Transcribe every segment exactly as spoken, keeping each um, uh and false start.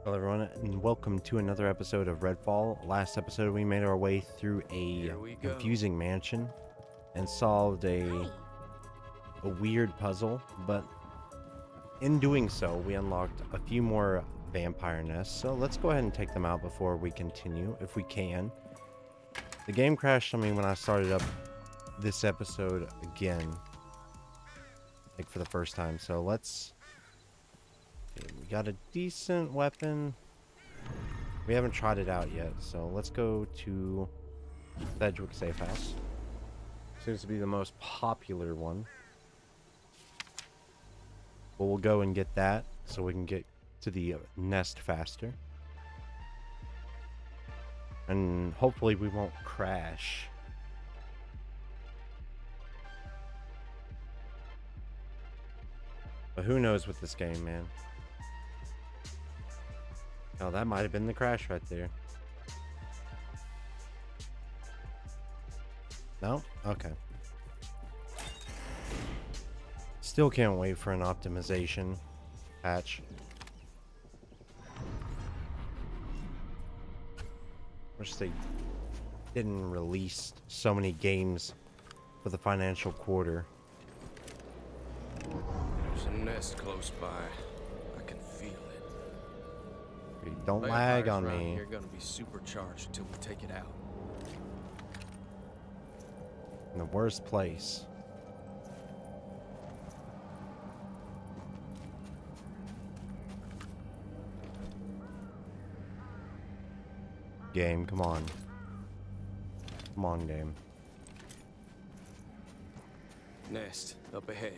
Hello everyone, and welcome to another episode of Redfall. Last episode we made our way through a Here we go. confusing mansion and solved a a weird puzzle, but in doing so we unlocked a few more vampire nests. So let's go ahead and take them out before we continue, if we can. The game crashed on me when I started up this episode again, like for the first time, so let's... Okay, we got a decent weapon. We haven't tried it out yet, so let's go to Sedgwick Safe House. Seems to be the most popular one. But we'll go and get that so we can get to the nest faster. And hopefully we won't crash. But who knows with this game, man. Oh, that might have been the crash right there. No? Okay. Still can't wait for an optimization patch. Wish they didn't release so many games for the financial quarter. There's a nest close by. I can feel it. Don't Vampires lag on around me. You're gonna be supercharged until we take it out. In the worst place. Game, come on. Come on, game. Nest up ahead.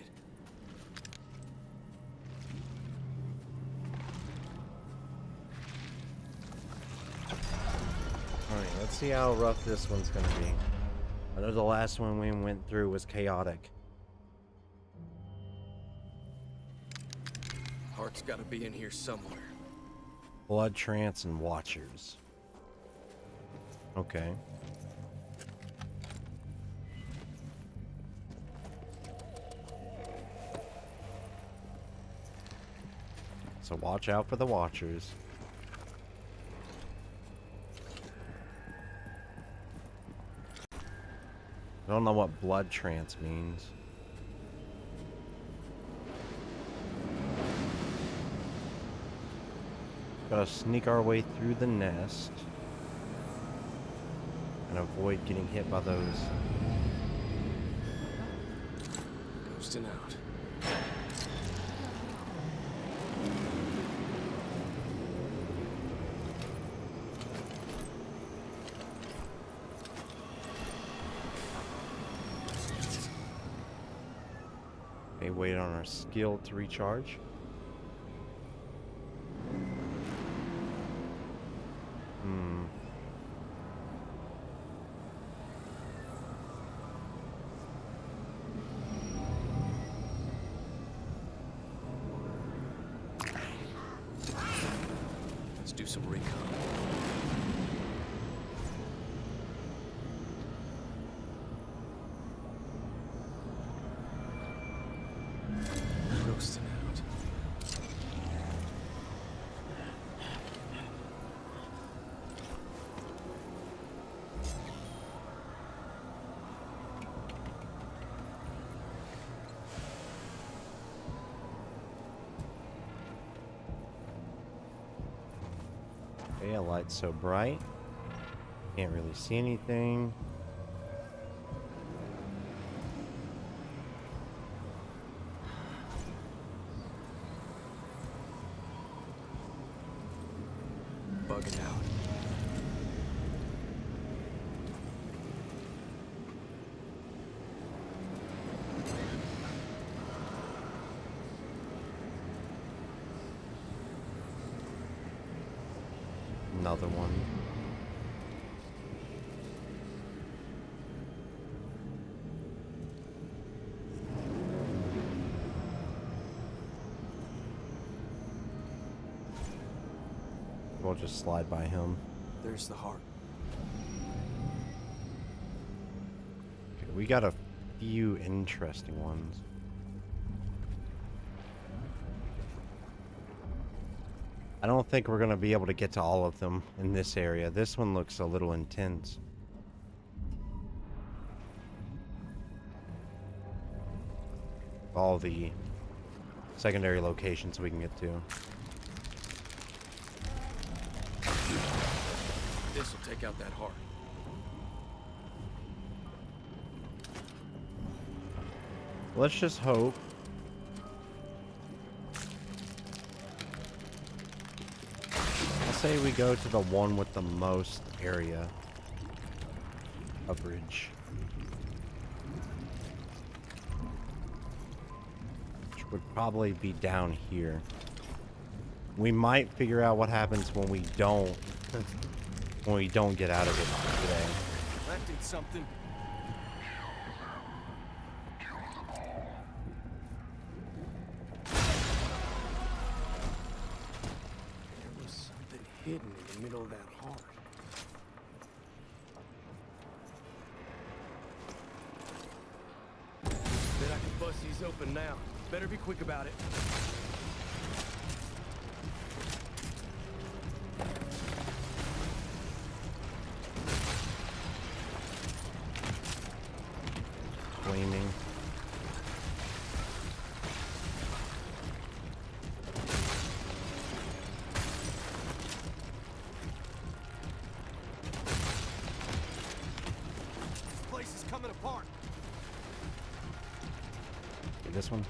Alright, let's see how rough this one's gonna be. I know the last one we went through was chaotic. Heart's gotta be in here somewhere. Blood trance and watchers. Okay. So watch out for the watchers. I don't know what blood trance means. Gotta sneak our way through the nest and avoid getting hit by those. Ghosting out. Okay, wait on our skill to recharge. Hmm. Let's do some recon. Ghosting out. Okay, a light's so bright. Can't really see anything. Bugging out. Another one. We'll just slide by him. There's the heart. Okay, we got a few interesting ones. I don't think we're going to be able to get to all of them in this area. This one looks a little intense. All the secondary locations we can get to. This will take out that heart. Let's just hope. I'll say we go to the one with the most area coverage. Which would probably be down here. We might figure out what happens when we don't when we don't get out of it today. That did something. Hidden in the middle of that heart. Bet I can bust these open now. Better be quick about it. Flaming. Apart. This one.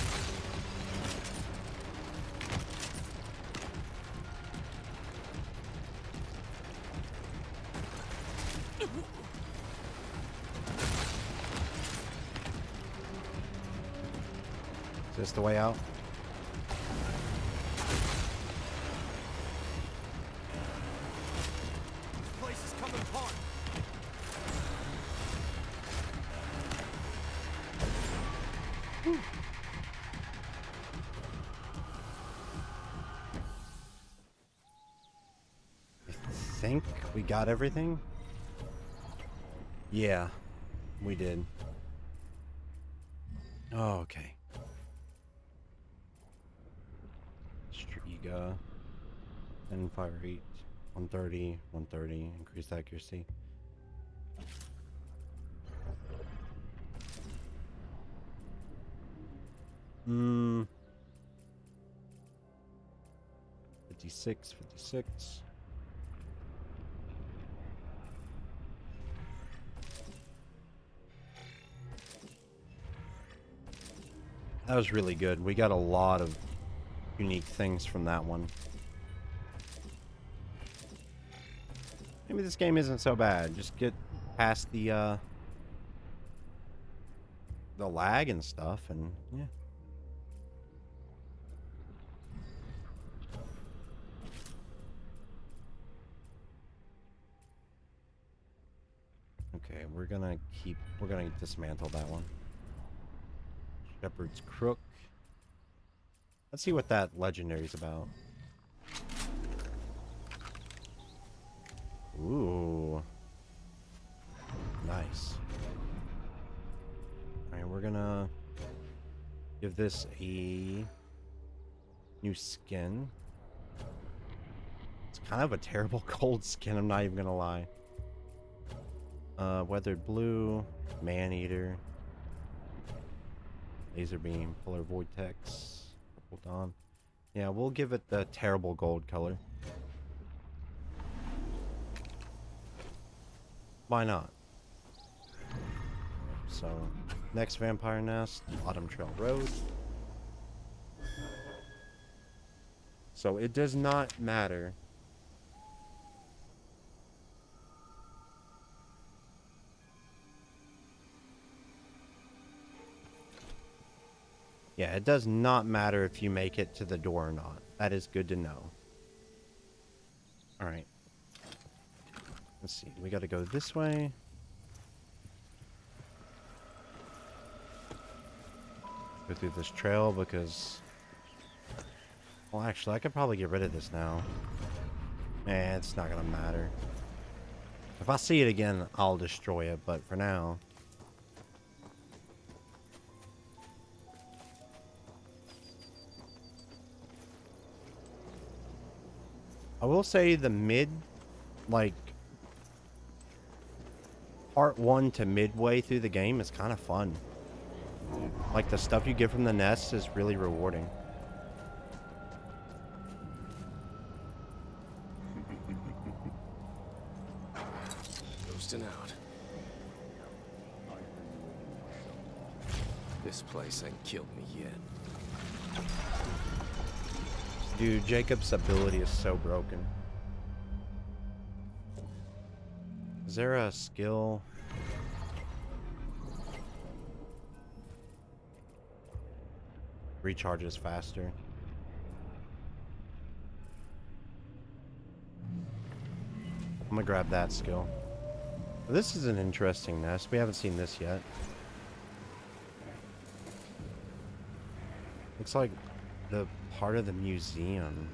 Is this the way out? This place is coming apart. I think we got everything. Yeah, we did. Oh, okay. Striga. And fire rate. one thirty, one thirty. Increased accuracy. Hmm. fifty-six, fifty-six. That was really good. We got a lot of unique things from that one. Maybe this game isn't so bad. Just get past the uh the lag and stuff, and yeah. Okay, we're gonna keep we're gonna dismantle that one. Shepherd's Crook. Let's see what that legendary's about. Ooh. Nice. Alright, we're gonna give this a new skin. It's kind of a terrible cold skin, I'm not even gonna lie. Uh, Weathered Blue, Man-Eater, Laser Beam, Polar Vortex, Purple Dawn. Yeah, we'll give it the terrible gold color. Why not? So, next Vampire Nest, Autumn Trail Road. So, it does not matter. Yeah, it does not matter if you make it to the door or not. That is good to know. Alright. Let's see. We gotta go this way. Go through this trail because... Well, actually, I could probably get rid of this now. Eh, it's not gonna matter. If I see it again, I'll destroy it, but for now... I will say the mid, like, part one to midway through the game is kind of fun. Like, the stuff you get from the nests is really rewarding. Ghosting out. This place ain't killed me yet. Dude, Jacob's ability is so broken. Is there a skill? Recharges faster. I'm gonna grab that skill. This is an interesting nest. We haven't seen this yet. Looks like the part of the museum.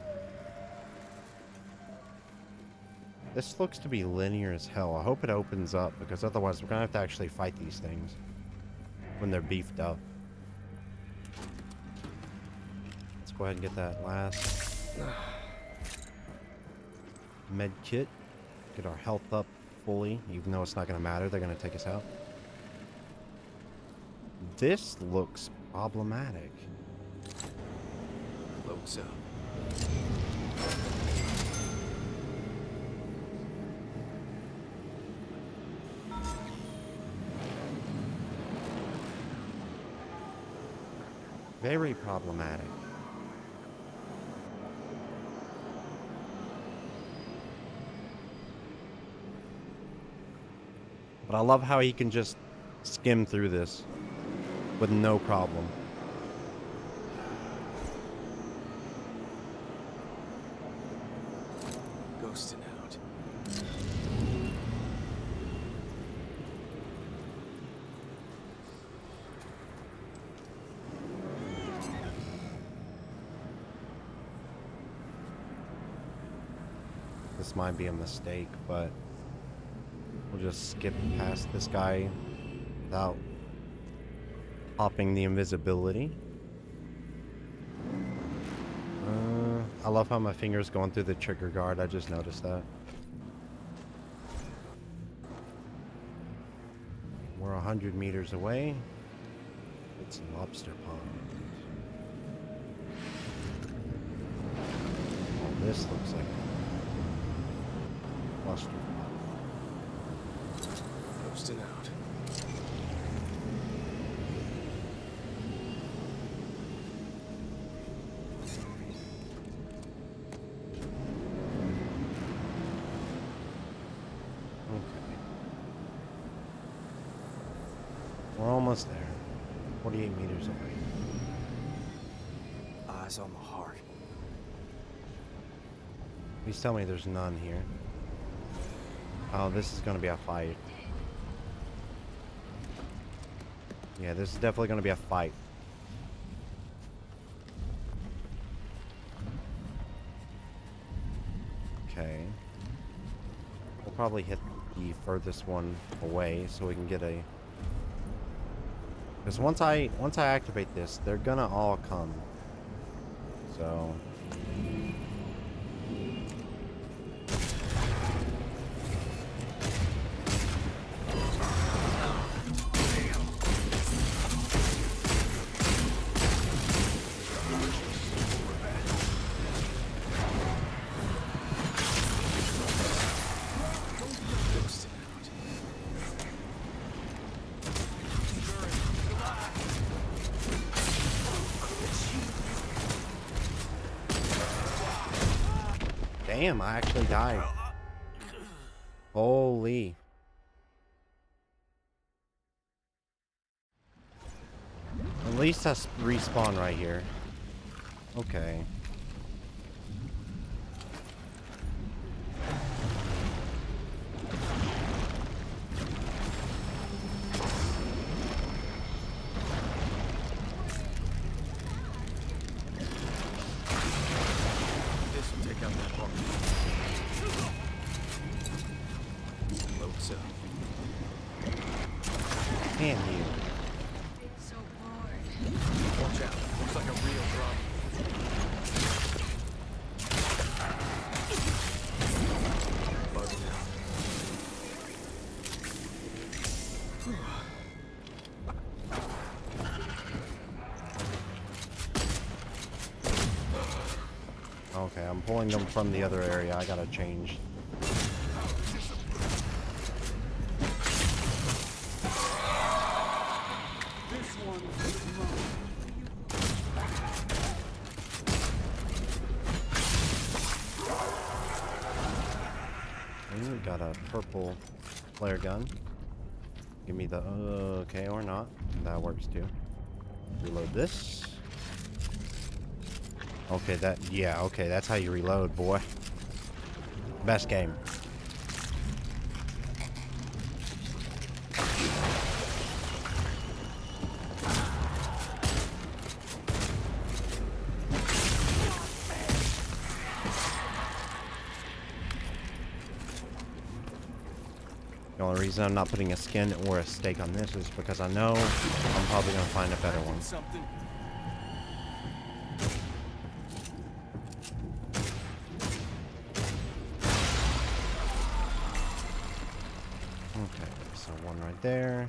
This looks to be linear as hell. I hope it opens up, because otherwise we're gonna have to actually fight these things when they're beefed up. Let's go ahead and get that last med kit. Get our health up fully, even though it's not gonna matter. They're gonna take us out. This looks problematic. Loads up. Very problematic. But I love how he can just skim through this with no problem. Ghosting out. This might be a mistake, but we'll just skip past this guy without popping the invisibility. Uh, I love how my finger's going through the trigger guard. I just noticed that. We're a hundred meters away. It's a lobster pond. Oh, this looks like a lobster pond. Ghosting out. We're almost there. forty-eight meters away. Eyes on the heart. Please tell me there's none here. Oh, this is gonna be a fight. Yeah, this is definitely gonna be a fight. Okay. We'll probably hit the furthest one away so we can get a... Because once I once I activate this, they're gonna all come. So damn, I actually died. Holy. At least I respawn right here. Okay. Can you? So bored. Watch out. Looks like a real drop. I'm pulling them from the other area. I gotta change. We got a purple flare gun. Give me the uh, okay or not. That works too. Reload this. Okay, that yeah. Okay, that's how you reload, boy. Best game. The only reason I'm not putting a skin or a stake on this is because I know I'm probably gonna find a better one. Something. Okay, so one right there.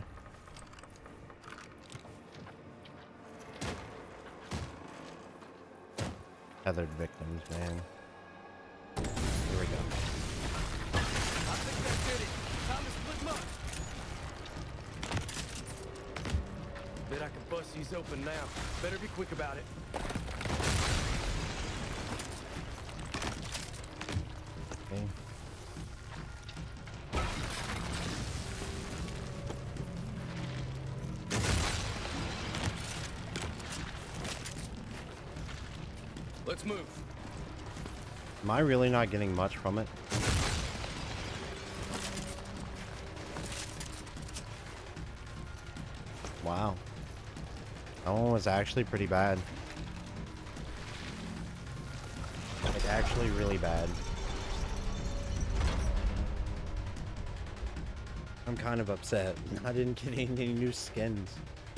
Tethered victims, man. Here we go. I think that did it. Time to split them up. Bet I can bust these open now. Better be quick about it. Okay. Let's move. Am I really not getting much from it? Wow. That one was actually pretty bad. Like, actually really bad. I'm kind of upset. I didn't get any, any new skins.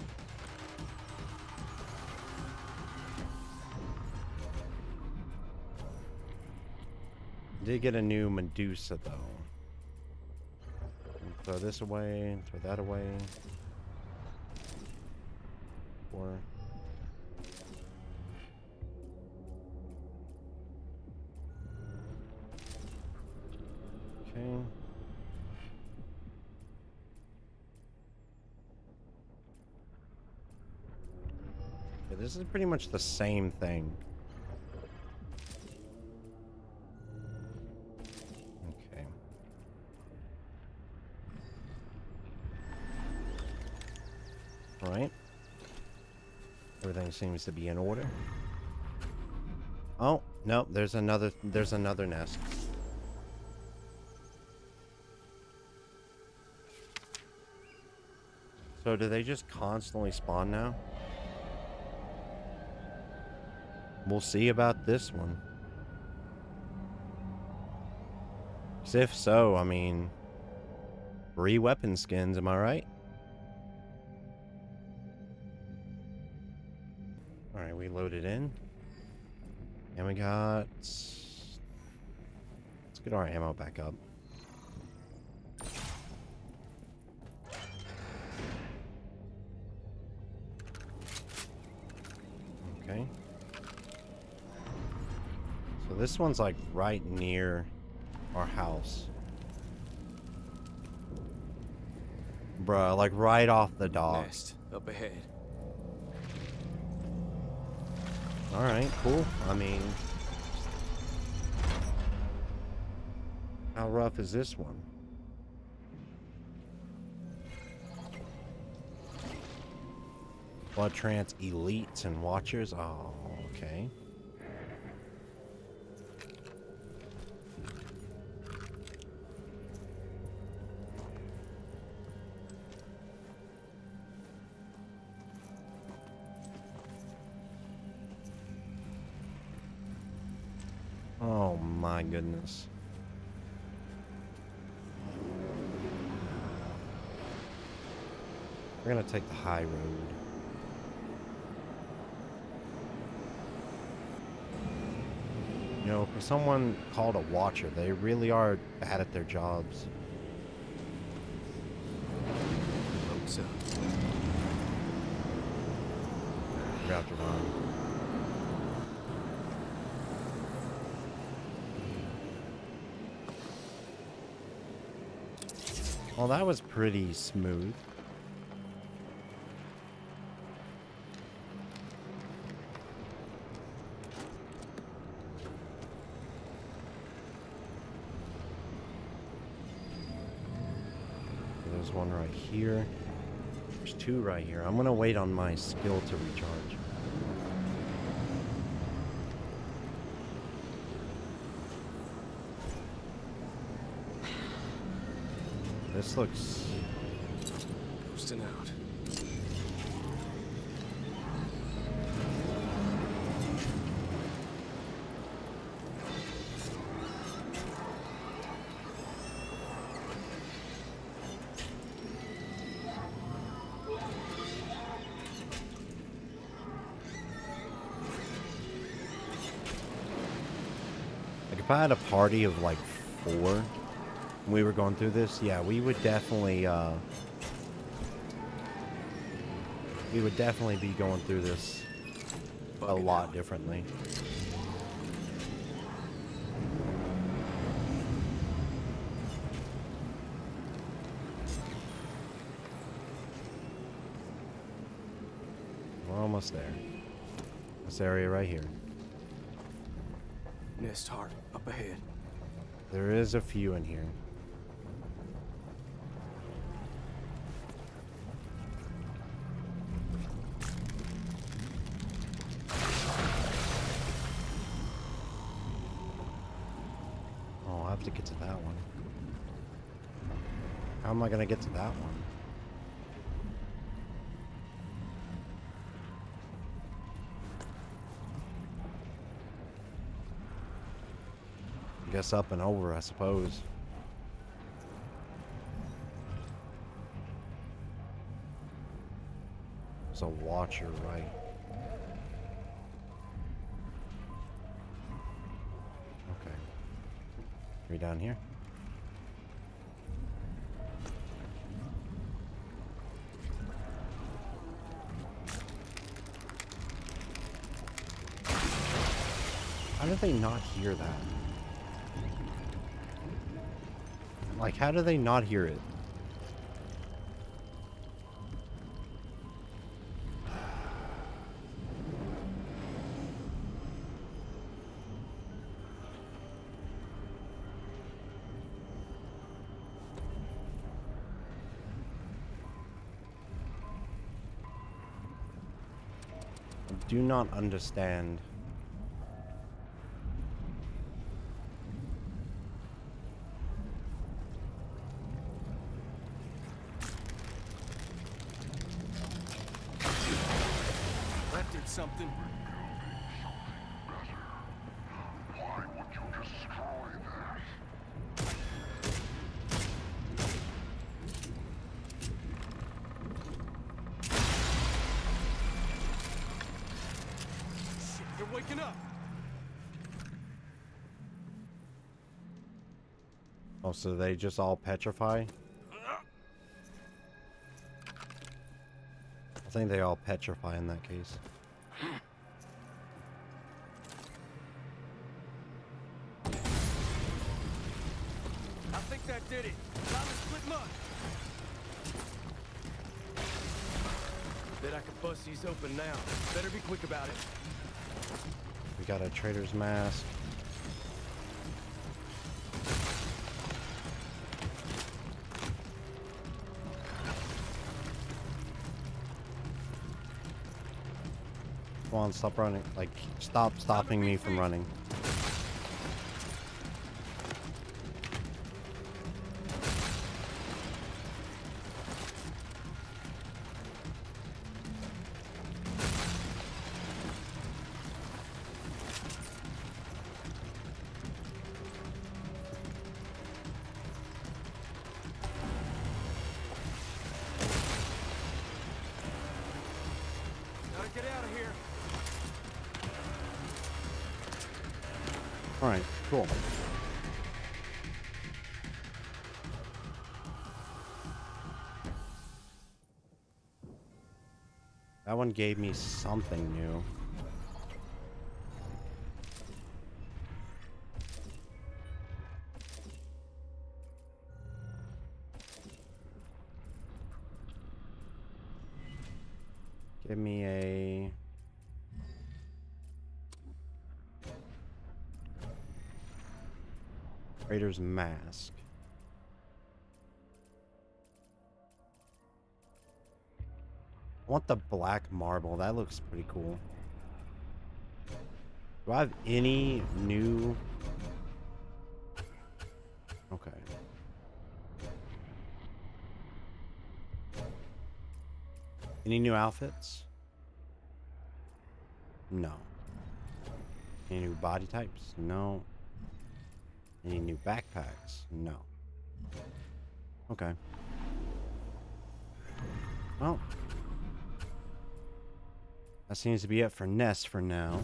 Did get a new Medusa though. Throw this away, throw that away. Or okay. Yeah, this is pretty much the same thing. Okay. All right. Everything seems to be in order. Oh, no, there's another there's another nest. So do they just constantly spawn now? We'll see about this one. 'Cause if so, I mean, three weapon skins, am I right? Alright, we loaded in. And we got... Let's get our ammo back up. Okay. So this one's like right near our house. Bruh, like right off the dock. Nest up ahead. Alright, cool. I mean... How rough is this one? Blood Trance Elites and Watchers? Oh, okay. Oh my goodness. We're gonna take the high road. You know, for someone called a watcher, they really are bad at their jobs. Folks up. Raptor on. Well, that was pretty smooth. There's one right here. There's two right here. I'm gonna wait on my skill to recharge. This looks... Coasting out. Like, if I had a party of like four, and we were going through this, yeah, we would definitely, uh... we would definitely be going through this a lot differently. We're almost there. This area right here. Nest heart up ahead. There is a few in here. Oh, I have to get to that one. How am I gonna get to that one? I guess up and over, I suppose. There's a watcher, right? Okay. Are we down here? How did they not hear that? Like, how do they not hear it? I do not understand. That did something. Why would you destroy this? Shit, they're waking up. Oh, so they just all petrify? I think they all petrify in that case. I think that did it. Time to split mud. Bet I can bust these open now. Better be quick about it. We got a trader's mask. Come on, stop running. Like, stop stopping me from running. Gotta get out of here. Alright, cool. That one gave me something new. Give me a... Raider's Mask. I want the black marble. That looks pretty cool. Do I have any new... Okay. Any new outfits? No. Any new body types? No. Any new backpacks? No. Okay. Well. That seems to be it for Ness for now.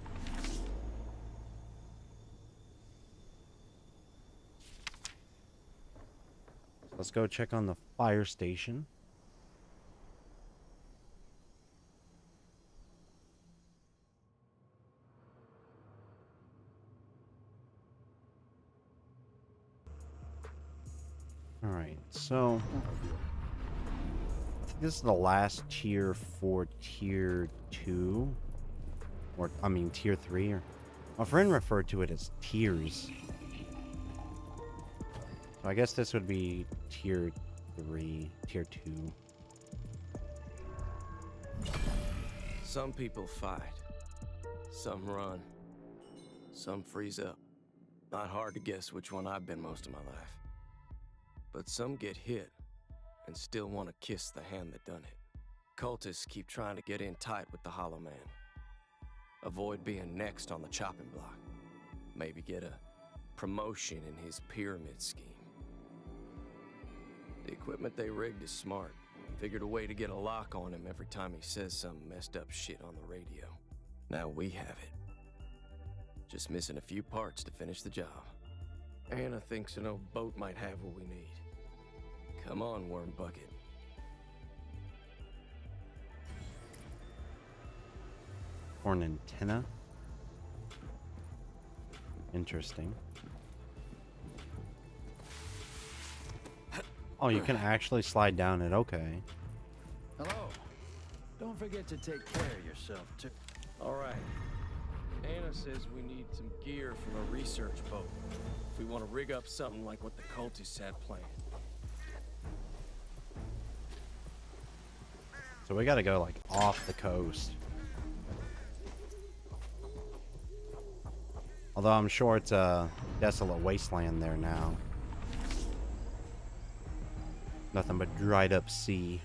So let's go check on the fire station. Alright, so I think this is the last tier for tier two. Or, I mean, tier three. Or, my friend referred to it as tiers. So I guess this would be tier three, tier two. Some people fight. Some run. Some freeze up. Not hard to guess which one I've been most of my life. But some get hit and still want to kiss the hand that done it. Cultists keep trying to get in tight with the Hollow Man. Avoid being next on the chopping block. Maybe get a promotion in his pyramid scheme. The equipment they rigged is smart. Figured a way to get a lock on him every time he says some messed up shit on the radio. Now we have it. Just missing a few parts to finish the job. Anna thinks an old boat might have what we need. Come on, Worm Bucket. Or an antenna. Interesting. Oh, you can actually slide down it. Okay. Hello. Don't forget to take care of yourself, too. All right. Anna says we need some gear from a research boat. If we want to rig up something like what the cultists had planned. So we gotta go, like, off the coast. Although I'm sure it's a desolate wasteland there now. Nothing but dried up sea.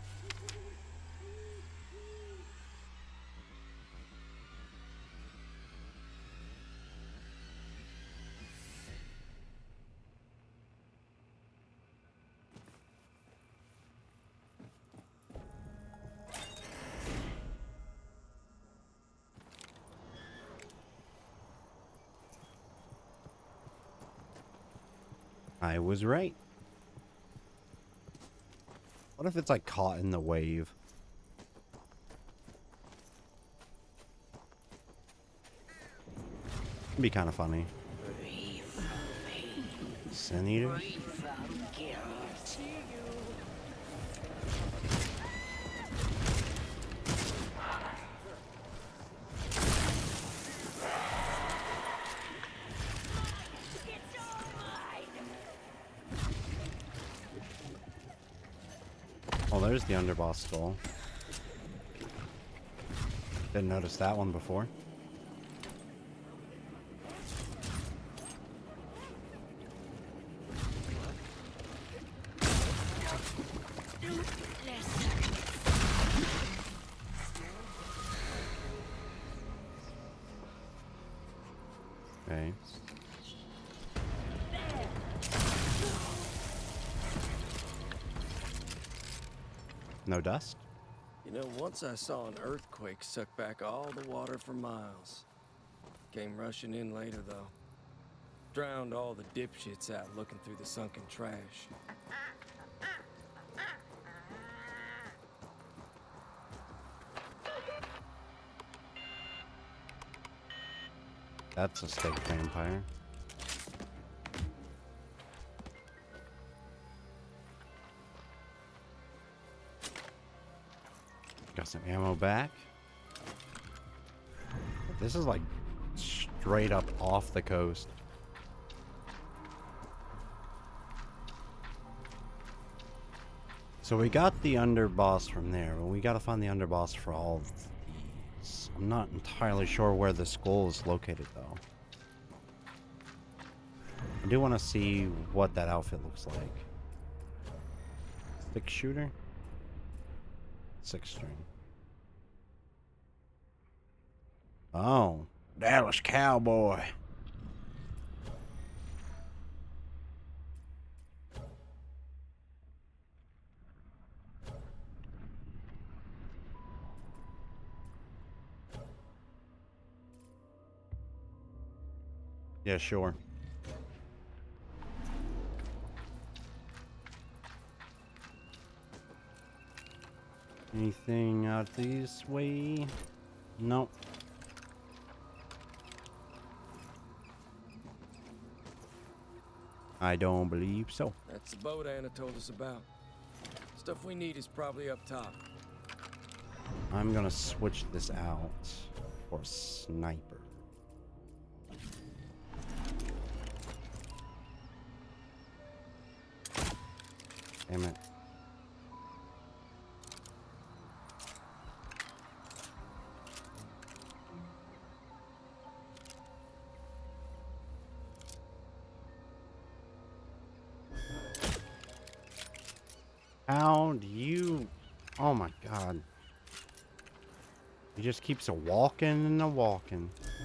I was right. What if it's like caught in the wave? It'd be kind of funny. Sin eaters? Oh, there's the underboss skull. Didn't notice that one before. Okay. No dust? You know, once I saw an earthquake suck back all the water for miles. Came rushing in later, though. Drowned all the dipshits out looking through the sunken trash. That's a steak vampire. Got some ammo back. This is like straight up off the coast. So we got the underboss from there, but we gotta find the underboss for all of these. I'm not entirely sure where the skull is located though. I do want to see what that outfit looks like. Six shooter? Six string. Oh, Dallas Cowboy. Yeah, sure. Anything out this way? Nope. I don't believe so. That's the boat Anna told us about. Stuff we need is probably up top. I'm gonna switch this out for a sniper. Damn it. How do you... Oh my god. He just keeps a walking and a walking.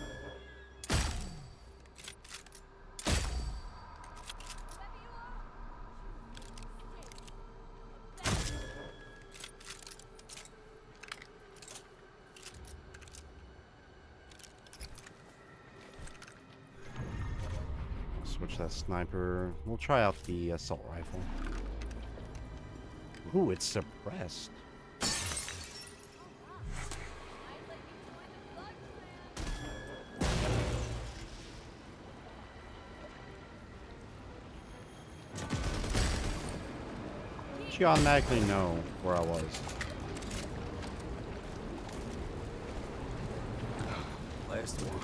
Switch that sniper. We'll try out the assault rifle. Ooh, it's suppressed. She automatically know where I was. Last one.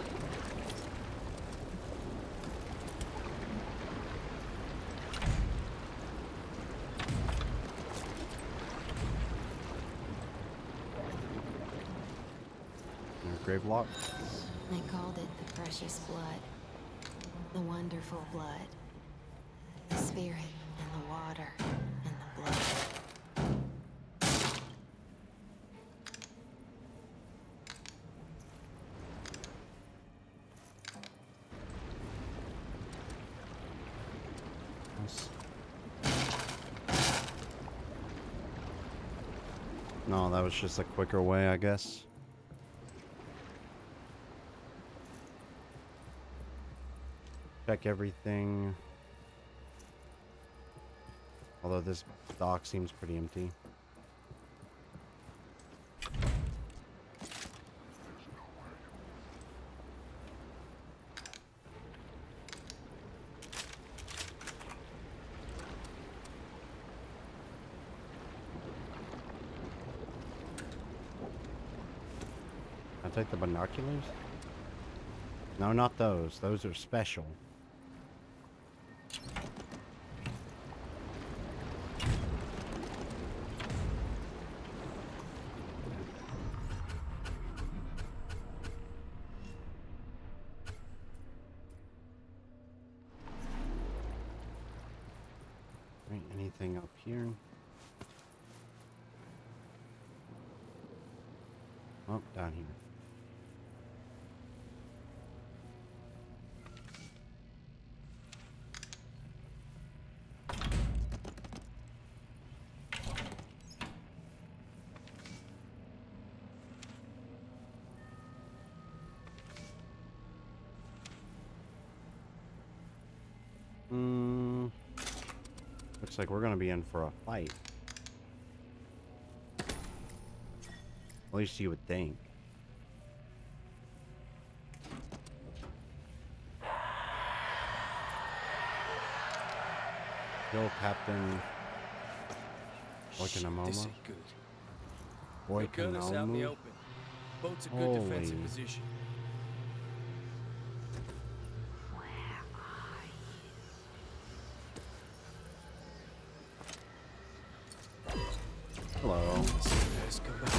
Grave lock. They called it the precious blood. The wonderful blood. The spirit and the water and the blood. Nice. No, that was just a quicker way, I guess. Check everything. Although this dock seems pretty empty. I'll take the binoculars. No, not those. Those are special. Anything up here? Oh, down here. Hmm. Looks like we're gonna be in for a fight. At least you would think. Kill Captain Oikonomomo. This ain't good. Boy They'll gun us out in the Konomu. open. Boat's a good defensive Holy. position. Hello. Let's go back.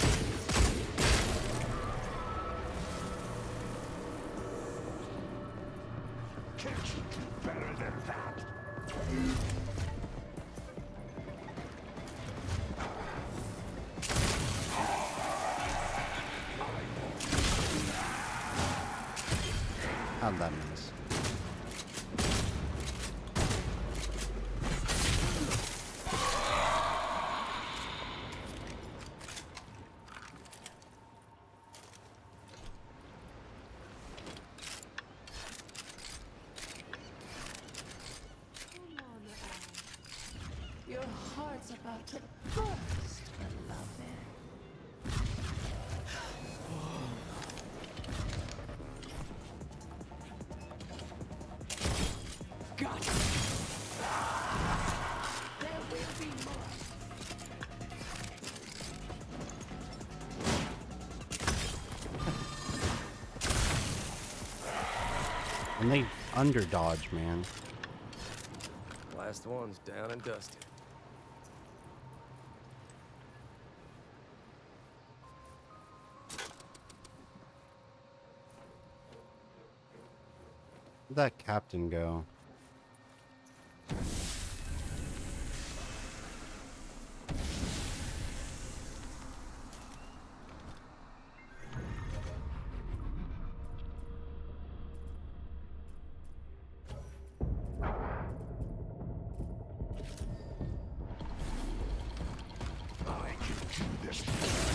Can't you do better than that? How'd that miss? Your heart's about to burst, beloved. Got it. There will be more. And they underdodge, man. Last one's down and dusted. Where'd that captain go? I can do this.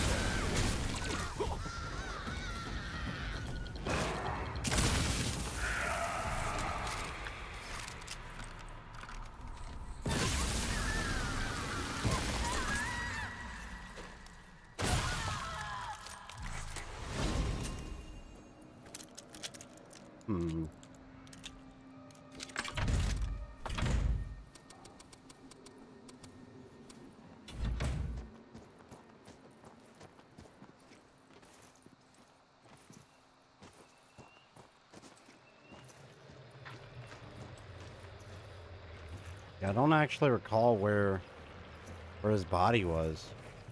Hmm. Yeah, I don't actually recall where where his body was.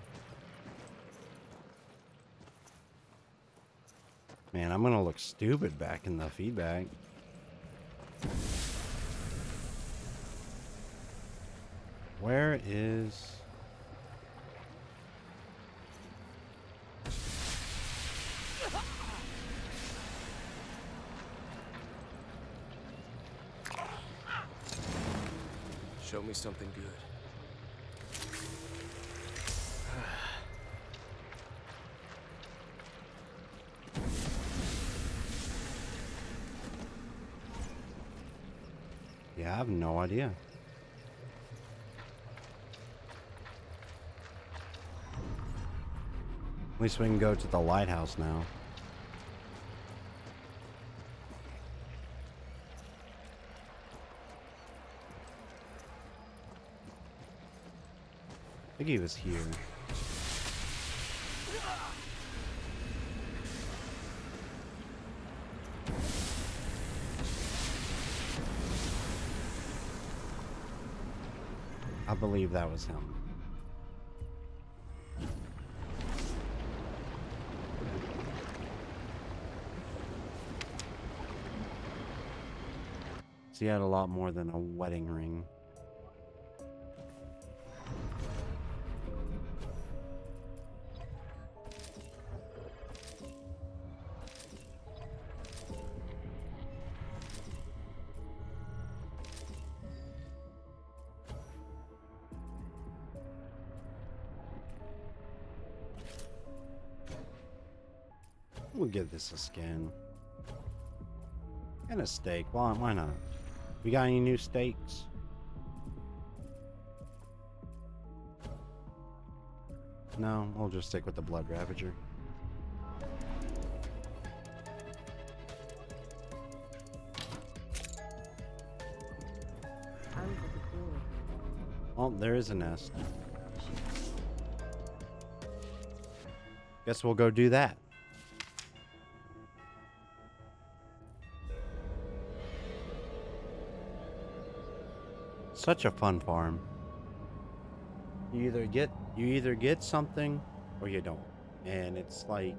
Man, I'm gonna look stupid back in the feedback. Where is... Show me something good. Yeah, I have no idea. At least we can go to the lighthouse now. I think he was here. I believe that was him. So he had a lot more than a wedding ring. We'll give this a skin. And a steak. Why, why not? We got any new steaks? No, we'll just stick with the Blood Ravager. Oh, there is a nest. Guess we'll go do that. Such a fun farm. You either get you either get something or you don't. And it's like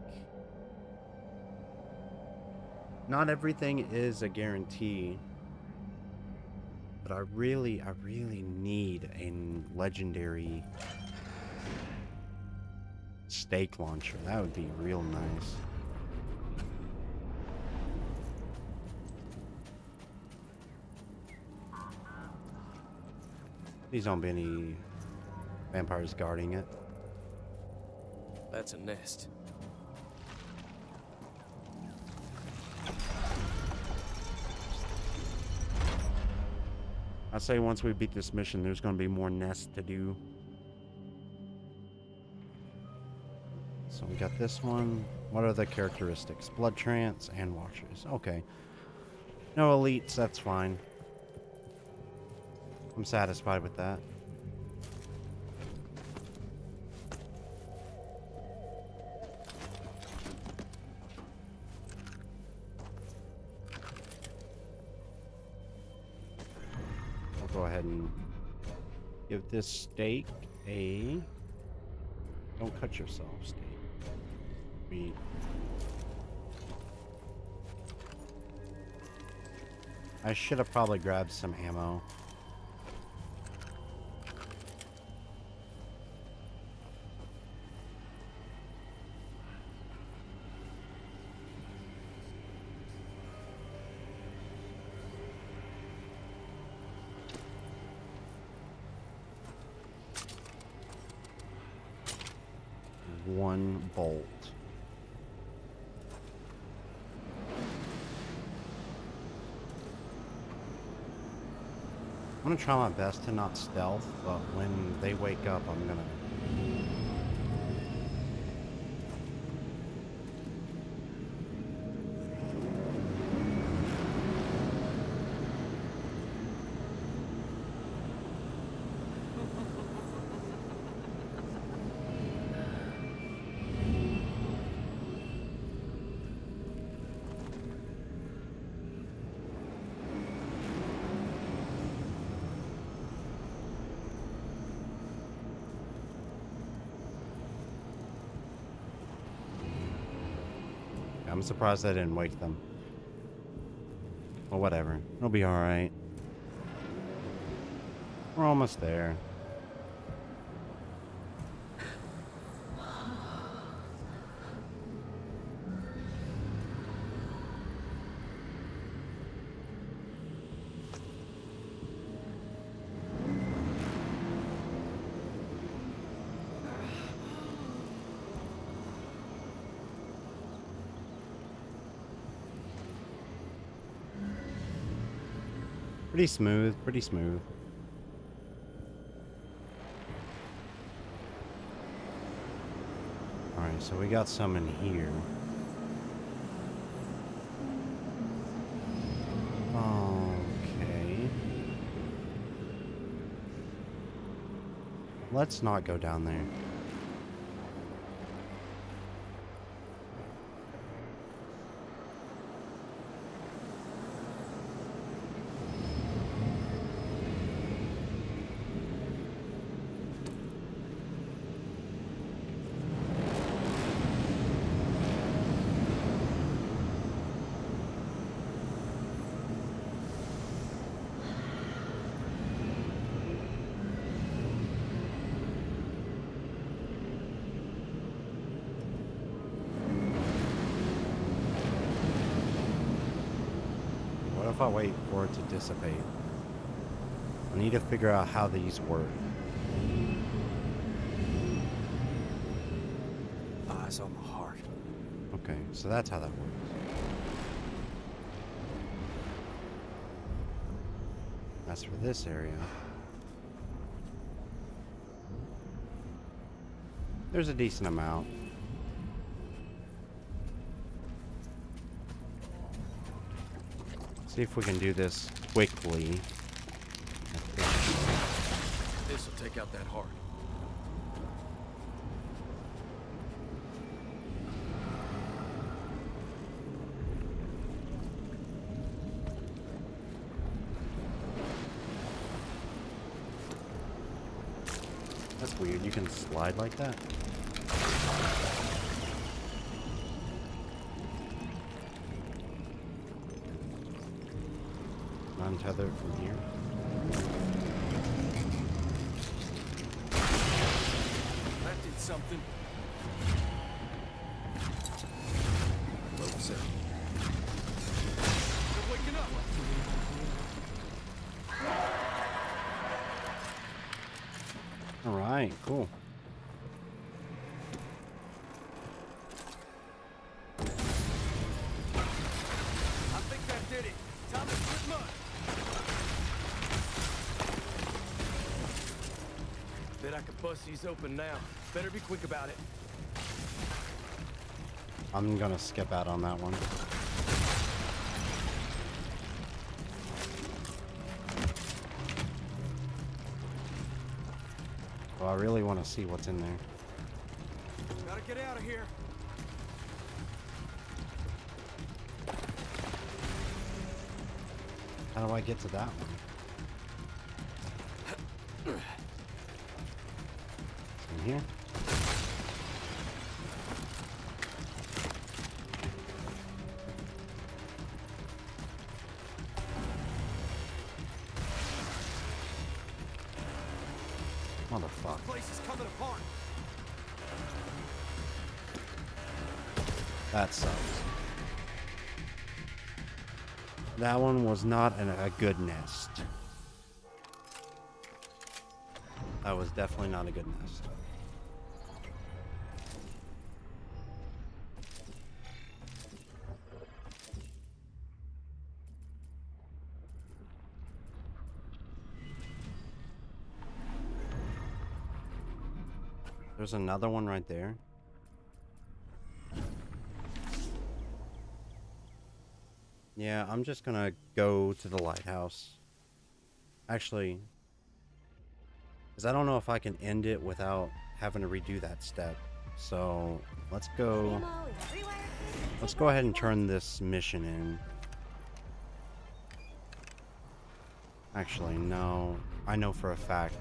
not everything is a guarantee. But I really I really need a legendary stake launcher. That would be real nice. Please don't be any vampires guarding it. That's a nest. I say once we beat this mission, there's going to be more nests to do. So we got this one. What are the characteristics? Blood trance and watchers. Okay. No elites, that's fine. I'm satisfied with that. I'll go ahead and give this steak a... Don't cut yourself, steak. We... I should have probably grabbed some ammo. One bolt. I'm gonna try my best to not stealth, but when they wake up, I'm gonna... I'm surprised I didn't wake them. Well, whatever. It'll be alright. We're almost there. Pretty smooth, pretty smooth. Alright, so we got some in here. Okay. Let's not go down there. If I wait for it to dissipate, I need to figure out how these work. Eyes on the heart. Okay, so that's how that works. As for this area, there's a decent amount. See if we can do this quickly. This'll take out that heart. That's weird. You can slide like that? Untethered from here. That did something. Close up. They're waking up. All right, cool. I think that did it. Time to split mud. Bet I could bust these open now. Better be quick about it. I'm gonna skip out on that one. Well, I really want to see what's in there. Gotta get out of here. How do I get to that one? In here? Motherfucker. Place is coming apart. That sucks. That one was not an, a good nest. That was definitely not a good nest. There's another one right there. Yeah, I'm just gonna go to the lighthouse. Actually, because I don't know if I can end it without having to redo that step. So let's go. Let's go ahead and turn this mission in. Actually, no. I know for a fact.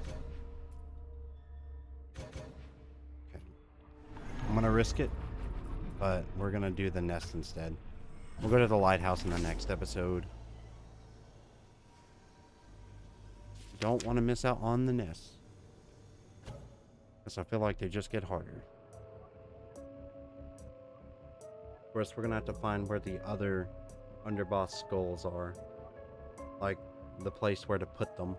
Okay. I'm gonna risk it, but we're gonna do the nest instead. We'll go to the lighthouse in the next episode. Don't want to miss out on the nests, because I feel like they just get harder. Of course, we're gonna have to find where the other underboss skulls are, like the place where to put them.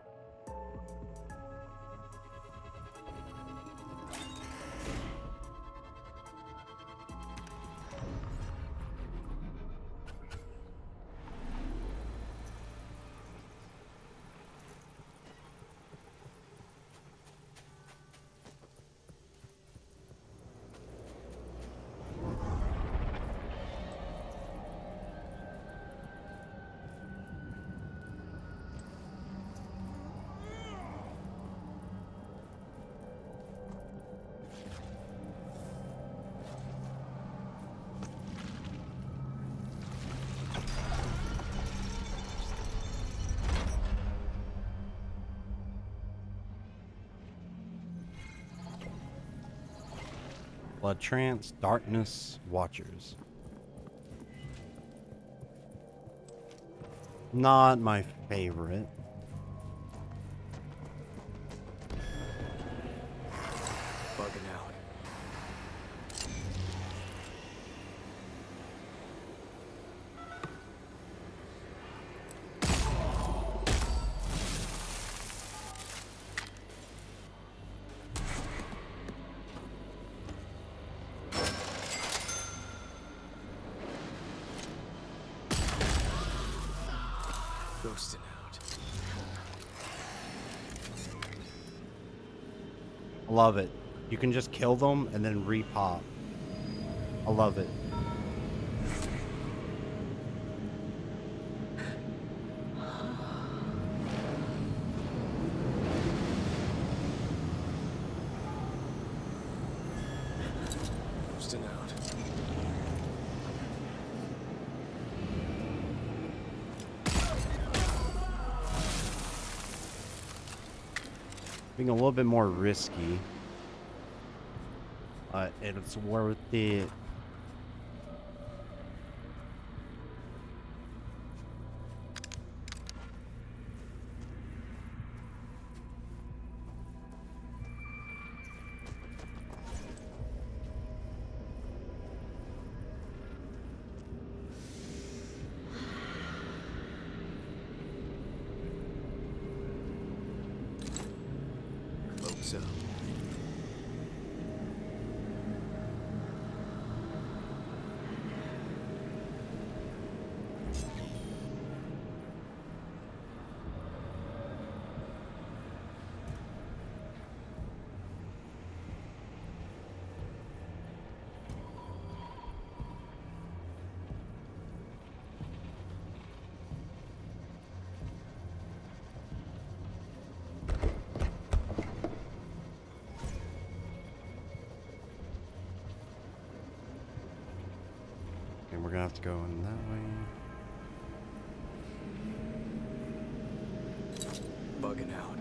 Blood Trance, Darkness, Watchers. Not my favorite. Bugging out. Ghosting out. I love it. You can just kill them and then re-pop. I love it. Ghosting out. being a little bit more risky. But it's worth it. Cloaks up. And we're gonna have to go in that way. Bugging out.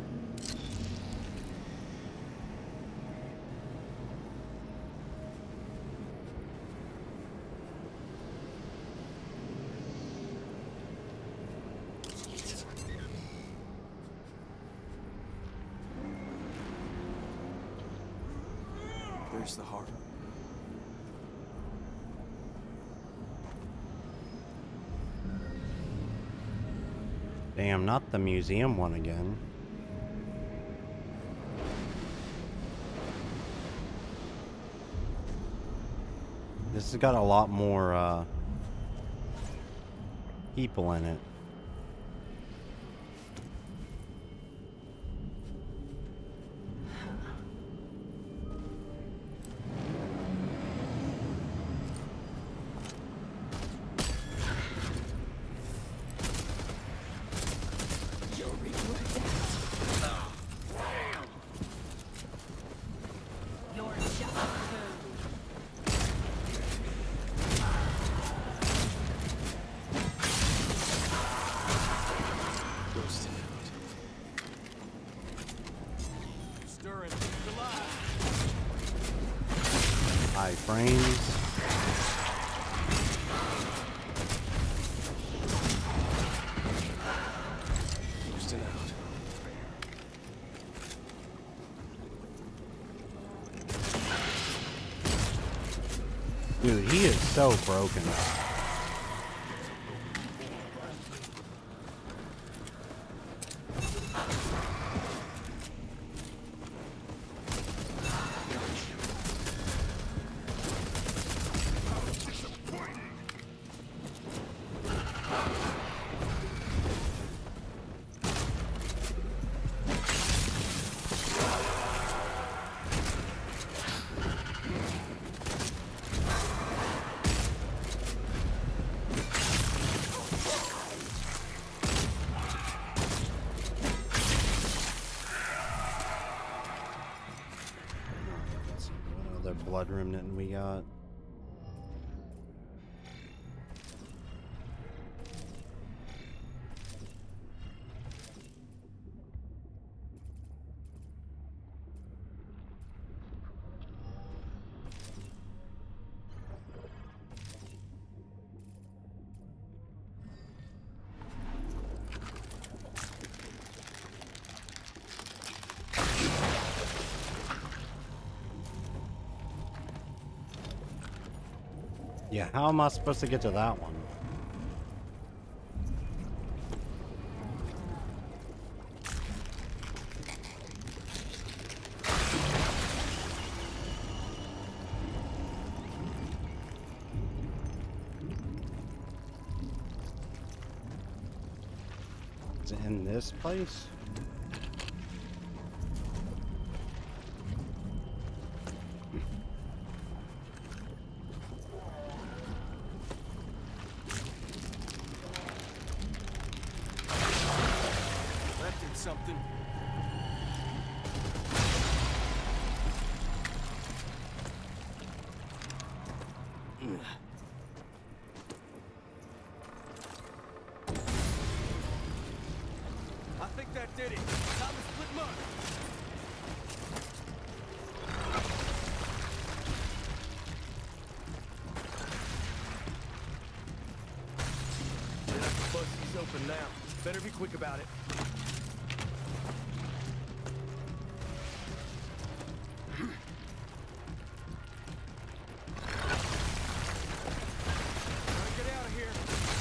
There's the harbor. Damn, not the museum one again. This has got a lot more uh, people in it. Ghosting out. Stirring things alive. High frames. Ghosting out. Dude, he is so broken. Let's see what other blood remnant we got. Yeah, how am I supposed to get to that one? Is it in this place? That did something. I think that did it. Time to split them up. Gonna have to bust these open now. Better be quick about it. Gotta get out of here.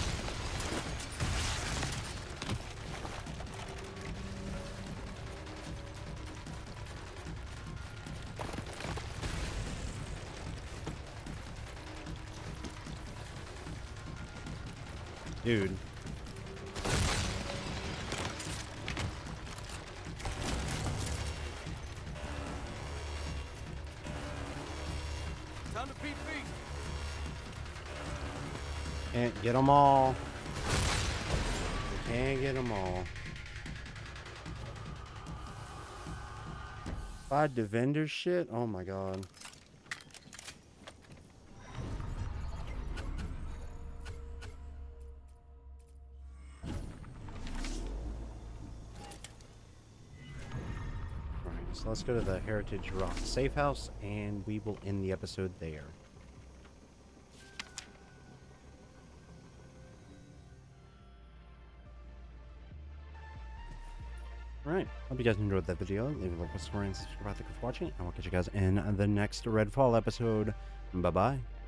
Dude. Time to beat feet. Can't get them all. Can't get them all. Five defender shit? Oh my god. Alright, so let's go to the Heritage Rock safe house and we will end the episode there. Alright, hope you guys enjoyed that video. Leave a like, subscribe, and subscribe. Thank you for watching, and we'll catch you guys in the next Redfall episode. Bye-bye.